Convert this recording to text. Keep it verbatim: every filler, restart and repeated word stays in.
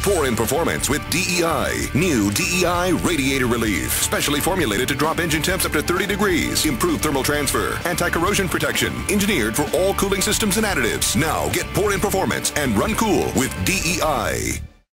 Pour in performance with D E I. New D E I Radiator Relief. Specially formulated to drop engine temps up to thirty degrees. Improve thermal transfer. Anti-corrosion protection. Engineered for all cooling systems and additives. Now get pour in performance and run cool with D E I.